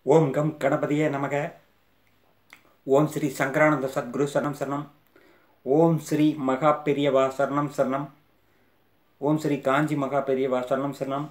ஓம் come கணபதியே நமக. ஓம் ஸ்ரீ சங்கரானந்த சத்குரு சரணம் சரணம். ஓம் ஸ்ரீ மகா பெரியவா சரணம் சரணம். ஓம் ஸ்ரீ காஞ்சி மகா பெரியவா சரணம் சரணம்.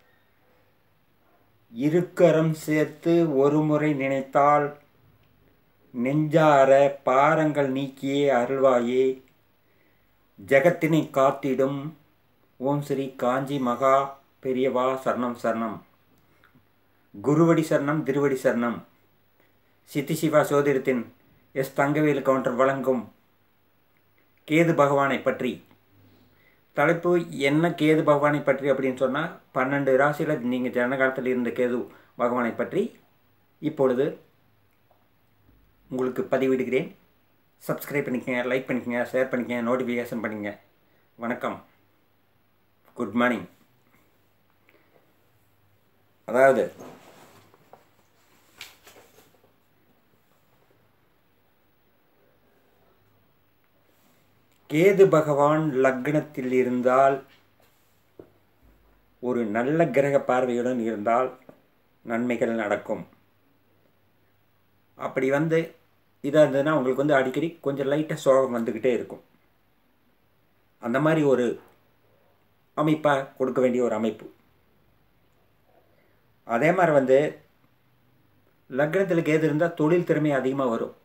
இருக்கரம் சேர்த்து ஒரு முறை நினைத்தால் நெஞ்சார பாரங்கள் நீக்கியே அருள்வாயே, ஜெகத்தினை காத்திடும் ஓம் ஸ்ரீ காஞ்சி மகா பெரியவா சரணம் சரணம். குருவடி சரணம், திருவடி சரணம். சித்தி சிவா சோதிடத்தின் எஸ் தங்கவேலு கவுண்டர் வழங்கும் கேது பகவானை பற்றி தலைப்பு. என்ன கேது பகவானை பற்றி அப்படின்னு சொன்னால், 12 ராசியில் நீங்கள் ஜனகாலத்தில் இருந்த கேது பகவானை பற்றி இப்பொழுது உங்களுக்கு பதிவிடுகிறேன். சப்ஸ்கிரைப் பண்ணிக்கங்க, லைக் பண்ணிக்கங்க, ஷேர் பண்ணிக்கங்க, நோட்டிஃபிகேஷன் பண்ணிக்கங்க. வணக்கம், குட் மார்னிங். அதாவது கேது பகவான் லக்னத்தில் இருந்தால், ஒரு நல்ல கிரக பார்வையுடன் இருந்தால் நன்மைகள் நடக்கும். அப்படி இதாக இருந்ததுன்னா உங்களுக்கு அடிக்கடி கொஞ்சம் லைட்டாக சோகம் வந்துக்கிட்டே இருக்கும். அந்த மாதிரி ஒரு அமைப்பாக கொடுக்க வேண்டிய ஒரு அமைப்பு. அதே மாதிரி லக்னத்தில் கேது இருந்தால் தொழில் திறமை அதிகமாக வரும்.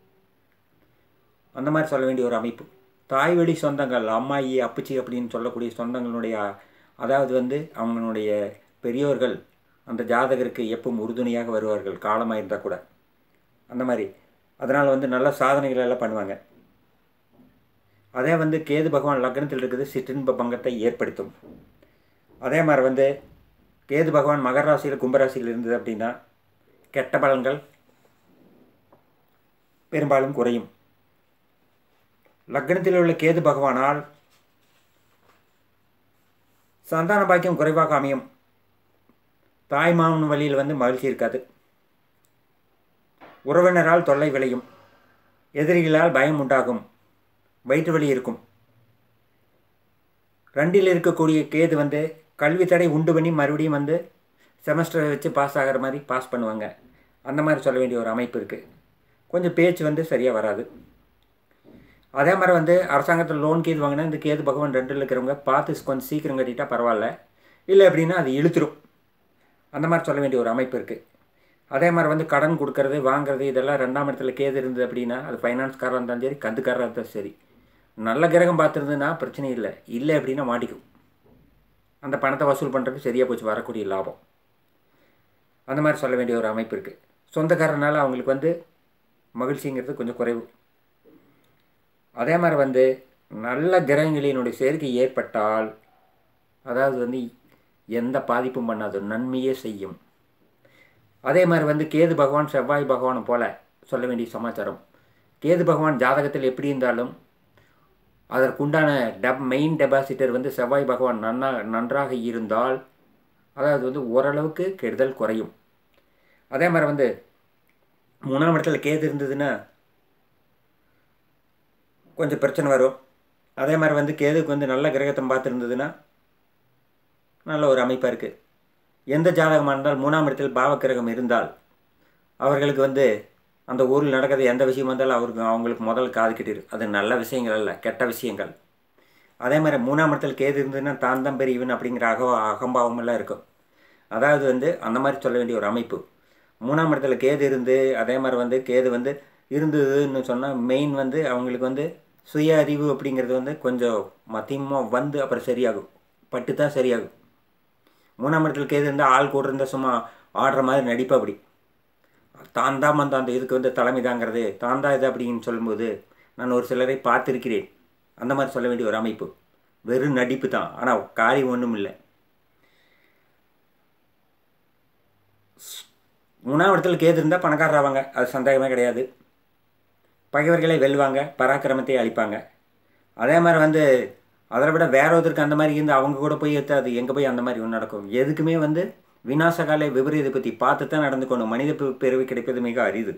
அந்த மாதிரி சொல்ல வேண்டிய ஒரு அமைப்பு. தாய் வழி சொந்தங்கள், அம்மாயி அப்பச்சி அப்படின்னு சொல்லக்கூடிய சொந்தங்களுடைய, அதாவது அவங்களுடைய பெரியோர்கள் அந்த ஜாதகருக்கு எப்பவும் உறுதுணையாக வருவார்கள், காலமாக இருந்தால் கூட. அந்த மாதிரி அதனால் நல்ல சாதனைகள் எல்லாம் பண்ணுவாங்க. அதே கேது பகவான் லக்னத்தில் இருக்குது, சிற்றின்ப பங்கத்தை ஏற்படுத்தும். அதே மாதிரி கேது பகவான் மகர ராசியில் கும்பராசியில் இருந்தது அப்படின்னா கெட்ட பலன்கள் பெரும்பாலும் குறையும். லக்னத்தில் உள்ள கேது பகவானால் சந்தான பாக்கியம் குறைவாக அமையும். தாய்மாமன் வழியில் மகிழ்ச்சி இருக்காது. உறவினரால் தொல்லை விளையும். எதிரிகளால் பயம் உண்டாகும். வயிற்று வலி இருக்கும். 2ல் இருக்கக்கூடிய கேது கல்வி தடை உண்டு பண்ணி மறுபடியும் செமஸ்டரை வச்சு பாஸ் ஆகிற மாதிரி பாஸ் பண்ணுவாங்க. அந்த மாதிரி சொல்ல வேண்டிய ஒரு அமைப்பு இருக்குது. கொஞ்சம் பேச்சு சரியாக வராது. அதே மாதிரி அரசாங்கத்தில் லோன் கேது வாங்கினா இந்த கேது பகவான் 2ல் இருக்கிறவங்க பார்த்து கொஞ்சம் சீக்கிரம் கட்டிட்டால் பரவாயில்ல, இல்லை அப்படின்னா அது இழுத்துரும். அந்த மாதிரி சொல்ல வேண்டிய ஒரு அமைப்பு இருக்குது. அதே மாதிரி கடன் கொடுக்கறது வாங்கிறது இதெல்லாம் 2ஆம் இடத்துல கேது இருந்தது அப்படின்னா, அது ஃபைனான்ஸ்காராக இருந்தாலும் சரி, கந்துக்காராக இருந்தாலும் சரி, நல்ல கிரகம் பார்த்துருந்துன்னா பிரச்சனை இல்லை. இல்லை அப்படின்னா மாட்டிக்கும். அந்த பணத்தை வசூல் பண்ணுறதுக்கு சரியாக போச்சு, வரக்கூடிய லாபம். அந்த மாதிரி சொல்ல வேண்டிய ஒரு அமைப்பு இருக்குது. சொந்தக்காரனால அவங்களுக்கு மகிழ்ச்சிங்கிறது கொஞ்சம் குறைவு. அதே மாதிரி நல்ல கிரகங்களினுடைய சேர்க்கை ஏற்பட்டால், அதாவது எந்த பாதிப்பும் பண்ணாது, நன்மையே செய்யும். அதே மாதிரி கேது பகவான் செவ்வாய் பகவானை போல சொல்ல வேண்டிய சமாச்சாரம். கேது பகவான் ஜாதகத்தில் எப்படி இருந்தாலும் அதற்குண்டான மெயின் டெபாசிட்டர் செவ்வாய் பகவான் நன்றாக இருந்தால், அதாவது ஓரளவுக்கு கெடுதல் குறையும். அதே மாதிரி 3ஆம் இடத்துல கேது இருந்ததுன்னா கொஞ்சம் பிரச்சனை வரும். அதே மாதிரி கேதுக்கு நல்ல கிரகத்தை பார்த்துருந்ததுன்னா நல்ல ஒரு அமைப்பாக இருக்குது. எந்த ஜாதகமாக இருந்தால் 3ஆம் இடத்தில் பாவக்கிரகம் இருந்தால் அவர்களுக்கு அந்த ஊரில் நடக்கிறது எந்த விஷயம் வந்தாலும் அவங்களுக்கு முதல்ல காது கட்டிடும். அது நல்ல விஷயங்கள் அல்ல, கெட்ட விஷயங்கள். அதே மாதிரி 3ஆம் இடத்தில் கேது இருந்ததுன்னா தான் தான் பெரியவன் அப்படிங்கிற அகம்பாவமெல்லாம் இருக்கும். அதாவது அந்த மாதிரி சொல்ல வேண்டிய ஒரு அமைப்பு. 3ஆம் இடத்துல கேது இருந்து, அதே மாதிரி கேது இருந்ததுன்னு சொன்னால் மெயின் அவங்களுக்கு சுய அறிவு அப்படிங்கிறது கொஞ்சம் மத்தியமாக அப்புறம் சரியாகும், பட்டு தான் சரியாகும். 3ஆம் இடத்துல கேது இருந்தால் ஆள் கூட இருந்தால் சும்மா ஆடுற மாதிரி நடிப்பு. அப்படி தான் தான் அந்த இதுக்கு தலைமை தாங்கிறது, தான் தான் இது அப்படின்னு சொல்லும்போது நான் ஒரு சிலரை பார்த்துருக்கிறேன். அந்த மாதிரி சொல்ல வேண்டிய ஒரு அமைப்பு. வெறும் நடிப்பு தான், ஆனால் காரியம் ஒன்றும் இல்லை. 3ஆம் இடத்துல கேது இருந்தால் பணக்காரராவாங்க, அது சந்தேகமே கிடையாது. பகைவர்களை வெல்வாங்க, பராக்கிரமத்தை அளிப்பாங்க. அதே மாதிரி அதை விட வேற ஒருத்தருக்கு அந்த மாதிரி இருந்து அவங்க கூட போய் அது எங்கே போய் அந்த மாதிரி ஒன்று நடக்கும். எதுக்குமே விநாசகால விபரீதை பற்றி பார்த்து தான் நடந்துக்கணும். மனித பிறவி கிடைப்பது மிக அரிது.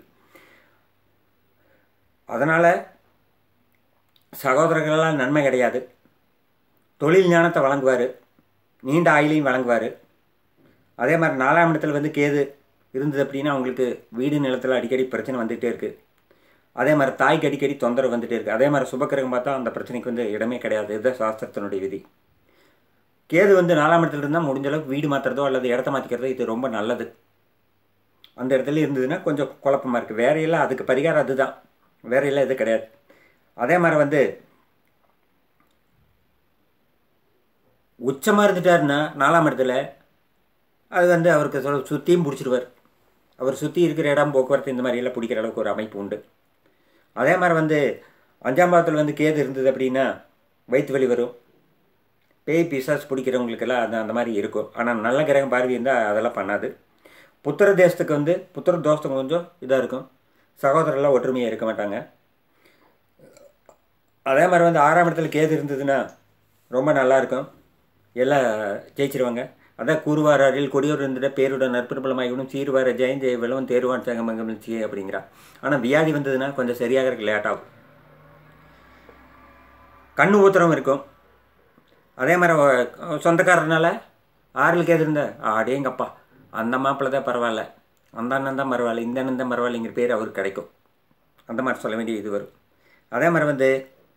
அதனால் சகோதரர்களால் நன்மை கிடையாது. தொழில் ஞானத்தை வழங்குவார், நீண்ட ஆயுளையும் வழங்குவார். அதே மாதிரி 4ஆம் இடத்துல கேது இருந்தது அப்படின்னா அவங்களுக்கு வீடு நிலத்தில் அடிக்கடி பிரச்சனை வந்துகிட்டே இருக்குது. அதே மாதிரி தாய்க்கு அடிக்கடி தொந்தரவு வந்துகிட்டே இருக்குது. அதே மாதிரி சுபக்கிரகம் பார்த்தா அந்த பிரச்சனைக்கு வந்து இடமே கிடையாது. இதுதான் சாஸ்திரத்தினுடைய விதி. கேது வந்து 4ஆம் இடத்துல இருந்தால் முடிஞ்ச அளவுக்கு வீடு மாற்றுறதோ அல்லது இடத்த மாற்றிக்கிறதோ இது ரொம்ப நல்லது. அந்த இடத்துல இருந்ததுன்னா கொஞ்சம் குழப்பமாக இருக்குது. வேறையெல்லாம் அதுக்கு பரிகாரம் அதுதான், வேறையெல்லாம் இது கிடையாது. அதே மாதிரி வந்து உச்சமாக இருந்துட்டாருன்னா 4ஆம் இடத்துல அது வந்து அவருக்கு சுற்றியும் பிடிச்சிடுவார். அவர் சுற்றி இருக்கிற இடம் போக்குவரத்து இந்த மாதிரியெல்லாம் பிடிக்கிற அளவுக்கு ஒரு அமைப்பு உண்டு. அதே மாதிரி வந்து 5ஆம் பாவத்தில் வந்து கேது இருந்தது அப்படின்னா வயிற்று வலி வரும், பேய் பிசாஸ் பிடிக்கிறவங்களுக்கெல்லாம் அது அந்த மாதிரி இருக்கும். ஆனால் நல்ல கிரகம் பார்வை இருந்தால் அதெல்லாம் பண்ணாது. புத்திர தேசத்துக்கு வந்து புத்திர தோஷத்துக்கு கொஞ்சம் இதாக இருக்கும். சகோதரெல்லாம் ஒற்றுமையாக இருக்க மாட்டாங்க. அதே மாதிரி வந்து 6ஆம் இடத்துல கேது இருந்ததுன்னா ரொம்ப நல்லாயிருக்கும், எல்லாம் ஜெயிச்சிருவாங்க. அதான் கூறுவாரில் கொடியோர் இருந்துட்டு பேருடன் நற்புறபலமாகிவிடும், சீர்வார ஜெயம் ஜெய விளவன் தேர்வான் சங்கமங்கமிழ்ச்சி அப்படிங்கிறா. ஆனால் வியாதி வந்ததுன்னா கொஞ்சம் சரியாக இருக்க லேட் ஆகும். கண்ணு ஊத்திரம் இருக்கும். அதே மாதிரி சொந்தக்காரனால 6ல் கேது இருந்தால் அடேங்கப்பா அந்த மாப்பிள்ளை தான் பரவாயில்ல, அந்த அண்ணன் தான் பரவாயில்ல, இந்த அண்ணன் தான் பரவாயில்லைங்கிற பேர் அவருக்கு கிடைக்கும். அந்த மாதிரி சொல்ல வேண்டிய இது வரும். அதே மாதிரி வந்து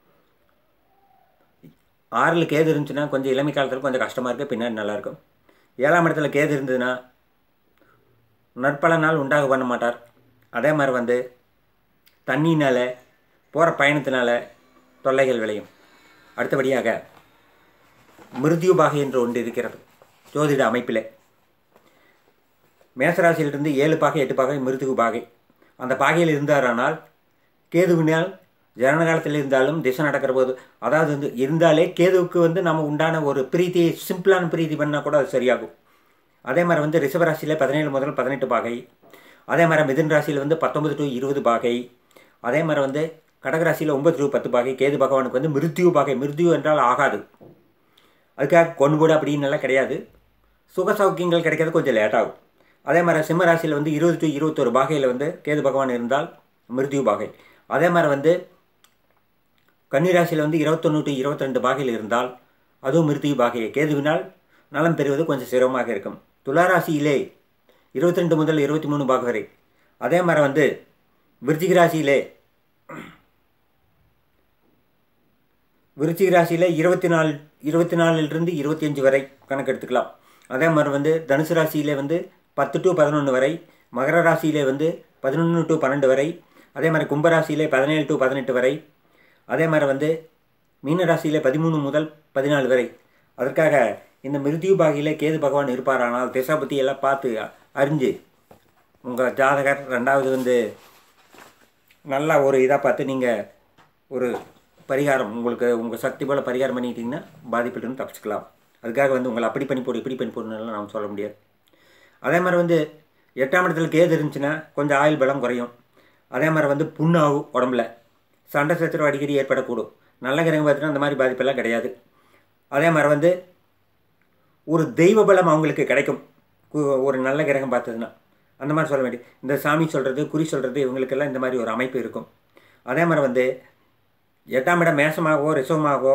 6ல் கேது இருந்துச்சுன்னா கொஞ்சம் இளமை காலத்தில் கொஞ்சம் கஷ்டமாக இருக்குது, பின்னாடி நல்லாயிருக்கும். 7ஆம் இடத்துல கேது இருந்ததுன்னா நற்பலனால் உண்டாக பண்ண மாட்டார். அதே மாதிரி வந்து தண்ணினால் போகிற பயணத்தினால தொல்லைகள் விளையும். அடுத்தபடியாக மிருத்யு பாகை என்று ஒன்று இருக்கிறது ஜோதிட அமைப்பில். மேசராசியிலிருந்து 7 பாகை 8 பாகை மிருத்யு பாகை. அந்த பாகையில் இருந்தாரானால் கேதுவினால் ஜனன காலத்தில் இருந்தாலும் திசை நடக்கிற போது, அதாவது வந்து இருந்தாலே கேதுவுக்கு வந்து நம்ம உண்டான ஒரு பிரீத்தி, சிம்பிளான பிரீத்தி பண்ணால் கூட அது சரியாகும். அதே மாதிரி வந்து ரிஷபராசியில் 17 முதல் 18 பாகை. அதே மாதிரி மிதுன ராசியில் வந்து 19 to 20 பாகை. அதே மாதிரி வந்து கடகராசியில் 9 to 10 பாகை. கேது பகவானுக்கு வந்து மிருத்யு பாகை. மிருத்யு என்றால் ஆகாது, அதுக்காக கொன்போடு அப்படின்னு எல்லாம் கிடையாது. சுக சௌக்கியங்கள் கிடைக்கிறது கொஞ்சம் லேட்டாகும். அதே மாதிரி சிம்ம ராசியில் வந்து 20 to 21 பாகையில் வந்து கேது பகவான் இருந்தால் மிருத்யு பாகை. அதே மாதிரி வந்து கன்னிராசியில் வந்து 21 to 22 பாகையில் இருந்தால் அதுவும் மிருத்யு பாகை. கேதுவினால் நலம் பெறுவது கொஞ்சம் சிரமமாக இருக்கும். துளாராசியிலே 22 முதல் 23 பாகை வரை. அதே மாதிரி வந்து விருச்சிக ராசியிலே 24 25 வரை கணக்கு எடுத்துக்கலாம். அதே மாதிரி வந்து தனுசு ராசியிலே வந்து 10 to 11 வரை. மகர ராசியிலே வந்து 11 to 12 வரை. அதே மாதிரி கும்பராசியிலே 17 to 18 வரை. அதே மாதிரி வந்து மீன ராசியிலே 13 முதல் 14 வரை. அதற்காக இந்த மிருத்யு பாகையில் கேது பகவான் இருப்பாரானால் திசாபத்தி எல்லாம் பார்த்து அறிஞ்சு உங்கள் ஜாதகர் 2வது வந்து நல்லா ஒரு இதாக பார்த்து நீங்கள் ஒரு பரிகாரம் உங்களுக்கு உங்கள் சக்தி போல் பரிகாரம் பண்ணிக்கிட்டிங்கன்னா பாதிப்பிலிருந்து தப்பிச்சுக்கலாம். அதுக்காக வந்து உங்களை அப்படி பண்ணி போடு இப்படி பண்ணி போடுனாலும் நாம் சொல்ல முடியாது. அதே மாதிரி வந்து 8ஆம் இடத்துல கேது இருந்துச்சுன்னா கொஞ்சம் ஆயுள் பலம் குறையும். அதே மாதிரி வந்து புண்ணாகும், உடம்புல சண்டை சச்சரவு அடிக்கடி ஏற்படக்கூடும். நல்ல கிரகம் பார்த்தீங்கன்னா அந்த மாதிரி பாதிப்பெல்லாம் கிடையாது. அதே மாதிரி வந்து ஒரு தெய்வ பலம் அவங்களுக்கு கிடைக்கும் ஒரு நல்ல கிரகம் பார்த்ததுன்னா. அந்த மாதிரி சொல்ல வேண்டிய இந்த சாமி சொல்கிறது குறி சொல்கிறது இவங்களுக்கெல்லாம் இந்த மாதிரி ஒரு அமைப்பு இருக்கும். அதே மாதிரி வந்து 8ஆம் இடம் மேசமாகவோ ரிஷபமாகவோ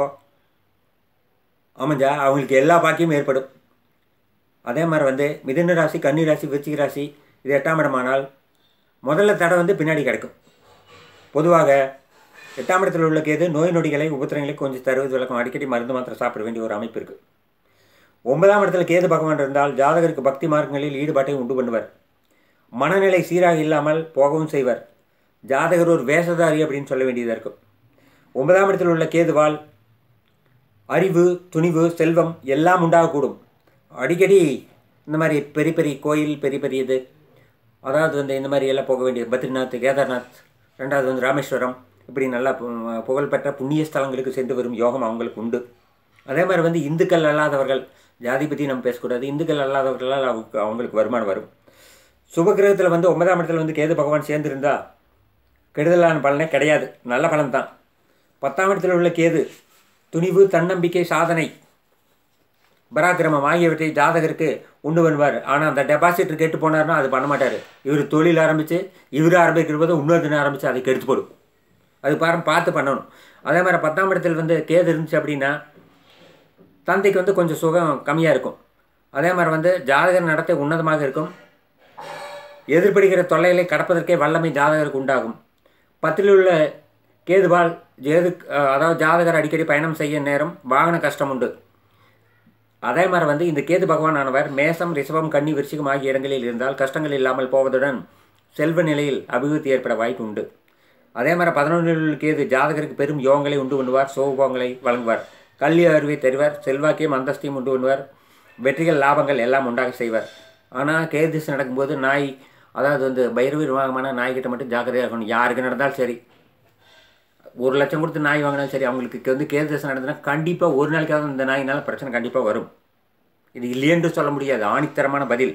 அமைஞ்சா அவங்களுக்கு எல்லா பாக்கியமும் ஏற்படும். அதே மாதிரி வந்து மிதுன ராசி கன்னி ராசி விருச்சிக ராசி இது 8ஆம் இடமானால் முதல்ல தடை வந்து பின்னாடி கிடைக்கும். பொதுவாக 8ஆம் இடத்தில் உள்ள கேது நோய் நொடிகளை உபத்திரங்களை கொஞ்சம் தருவது விளக்கம். அடிக்கடி மருந்து மாத்திரை சாப்பிட வேண்டிய ஒரு அமைப்பு இருக்குது. 9ஆம் இடத்துல கேது பகவான் இருந்தால் ஜாதகருக்கு பக்தி மார்க்கங்களில் ஈடுபாட்டை உண்டு பண்ணுவார். மனநிலை சீராக இல்லாமல் போகவும் செய்வார். ஜாதகர் ஒரு வேஷதாரி அப்படின்னு சொல்ல வேண்டியதாக இருக்கும். 9ஆம் இடத்தில் உள்ள கேதுவால் அறிவு, துணிவு, செல்வம் எல்லாம் உண்டாகக்கூடும். அடிக்கடி இந்த மாதிரி பெரிய பெரிய கோயில் பெரிய பெரிய இது, அதாவது வந்து இந்த மாதிரி எல்லாம் போக வேண்டியது பத்ரிநாத், கேதார்நாத், 2வது வந்து ராமேஸ்வரம், இப்படி நல்லா புகழ்பெற்ற புண்ணிய ஸ்தலங்களுக்கு சென்று வரும் யோகம் அவங்களுக்கு உண்டு. அதே மாதிரி வந்து இந்துக்கள் அல்லாதவர்கள், ஜாதி பற்றி நம்ம பேசக்கூடாது, இந்துக்கள் அல்லாதவர்களால் அவங்களுக்கு வருமானம் வரும். சுபகிரகத்தில் வந்து 9ஆம் இடத்துல வந்து கேது பகவான் சேர்ந்துருந்தால் கெடுதலான பலனே கிடையாது, நல்ல பலன் தான். 10ஆம் இடத்தில் உள்ள கேது துணிவு, தன்னம்பிக்கை, சாதனை, பராக்கிரமம் ஆகியவற்றை ஜாதகருக்கு உண்டு பண்ணுவார். ஆனால் அந்த டெபாசிட்டர் கெட்டு போனார்னா அது பண்ண மாட்டார். இவர் தொழில் ஆரம்பித்து இவர் ஆரம்பிக்கிற போது இன்னொரு தினம் ஆரம்பித்து அதை கெடுத்து போடும். அது பார்த்து பண்ணணும். அதே மாதிரி 10ஆம் இடத்தில் வந்து கேது இருந்துச்சு அப்படின்னா தந்தைக்கு வந்து கொஞ்சம் சுகம் கம்மியாக இருக்கும். அதே மாதிரி வந்து ஜாதகர் நடத்தை உன்னதமாக இருக்கும். எதிர்படுகிற தொல்லைகளை கடப்பதற்கே வல்லமை ஜாதகருக்கு உண்டாகும். 10ல் உள்ள கேதுவால் அதாவது ஜாதகர் அடிக்கடி பயணம் செய்ய நேரம் வாகன கஷ்டம் உண்டு. அதே மாதிரி இந்த கேது பகவானானவர் மேசம், ரிஷபம், கன்னி, விருச்சிகம் ஆகிய இடங்களில் இருந்தால் கஷ்டங்கள் இல்லாமல் போவதுடன் செல்வ நிலையில் அபிவிருத்தி ஏற்பட வாய்ப்பு உண்டு. அதே மாதிரி 11ல் உள்ள கேது ஜாதகருக்கு பெரும் யோகங்களை உண்டு பண்ணுவார், சோகங்களை வழங்குவார், கல்வி அறிவை தருவார், செல்வாக்கையும் அந்தஸ்தையும் உண்டு பண்ணுவார், வெற்றிகள் லாபங்கள் எல்லாம் உண்டாக செய்வார். ஆனால் கேது திசை நடக்கும்போது நாய், அதாவது பைரவி நிர்வாகமான நாய்கிட்ட மட்டும் ஜாக்கிரதையாக இருக்கணும். யாருக்கு நடந்தாலும் சரி, 1 லட்சம் கொடுத்து நாய் வாங்கினாலும் சரி, அவங்களுக்கு கேது திசை நடந்ததுன்னா கண்டிப்பாக ஒரு நாளைக்காவது இந்த நாயினால பிரச்சனை கண்டிப்பாக வரும். இது இல்லையென்று சொல்ல முடியாது, ஆணித்தரமான பதில்.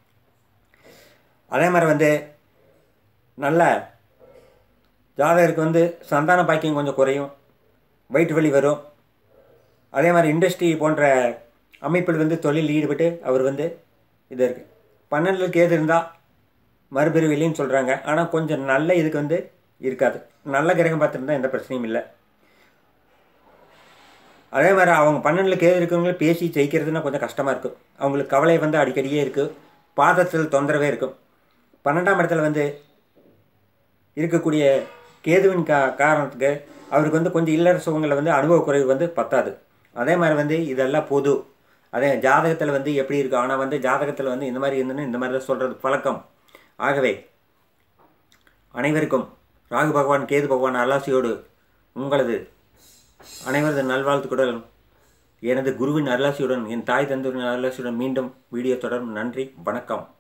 அதே மாதிரி நல்ல ஜாதகருக்கு சந்தான பாக்கியம் கொஞ்சம் குறையும், வயிற்று வலி வரும். அதே மாதிரி இண்டஸ்ட்ரி போன்ற அமைப்பில் தொழில் ஈடுபட்டு அவர் இது இருக்குது. 12ல் கேது இருந்தால் மறுபிறவி இல்லைன்னு சொல்கிறாங்க. ஆனால் கொஞ்சம் நல்ல இதுக்கு இருக்காது. நல்ல கிரகம் பார்த்துருந்தா எந்த பிரச்சனையும் இல்லை. அதே மாதிரி அவங்க 12ல் கேது இருக்கிறவங்கள பேசி ஜெயிக்கிறதுனா கொஞ்சம் கஷ்டமாக இருக்கும். அவங்களுக்கு கவலை அடிக்கடியே இருக்குது, பாதத்தில் தொந்தரவே இருக்கும். 12ஆம் இடத்துல இருக்கக்கூடிய கேதுவின் காரணத்துக்கு அவருக்கு கொஞ்சம் இல்லற சுகங்களில் அனுபவ குறைவு பத்தாது. அதே மாதிரி இதெல்லாம் பொது. அதே ஜாதகத்தில் எப்படி இருக்குது, ஆனால் ஜாதகத்தில் இந்த மாதிரி இருந்துன்னு இந்த மாதிரி தான் சொல்கிறது பழக்கம். ஆகவே அனைவருக்கும் ராகு பகவான், கேது பகவான் அருளாசியோடு உங்களது அனைவரது நல்வாழ்த்துக்களுடன் எனது குருவின் அருளாசியுடன், என் தாய் தந்தையின் அருளாசியுடன் மீண்டும் வீடியோ தொடரும். நன்றி, வணக்கம்.